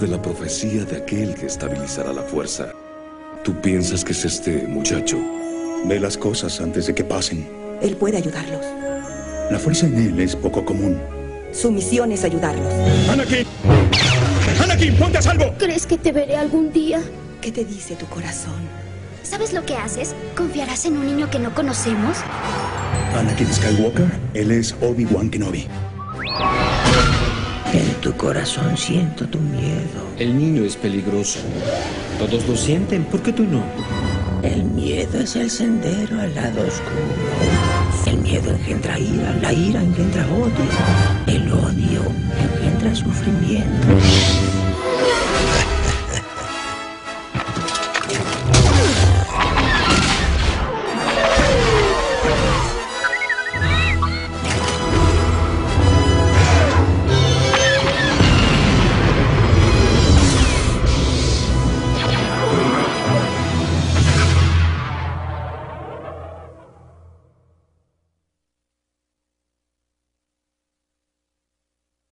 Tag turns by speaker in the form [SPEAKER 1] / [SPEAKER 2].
[SPEAKER 1] de la profecía de aquel que estabilizará la fuerza. ¿Tú piensas que es este muchacho?
[SPEAKER 2] Ve las cosas antes de que pasen.
[SPEAKER 3] Él puede ayudarlos.
[SPEAKER 2] La fuerza en él es poco común.
[SPEAKER 3] Su misión es ayudarlos.
[SPEAKER 2] ¡Anakin! ¡Anakin, ponte a salvo!
[SPEAKER 4] ¿Crees que te veré algún día?
[SPEAKER 3] ¿Qué te dice tu corazón?
[SPEAKER 4] ¿Sabes lo que haces? ¿Confiarás en un niño que no conocemos?
[SPEAKER 2] Anakin Skywalker, él es Obi-Wan Kenobi.
[SPEAKER 5] En tu corazón siento tu miedo.
[SPEAKER 6] El niño es peligroso. Todos lo sienten, ¿por qué tú no?
[SPEAKER 5] El miedo es el sendero al lado oscuro. El miedo engendra ira, la ira engendra odio. El odio engendra sufrimiento.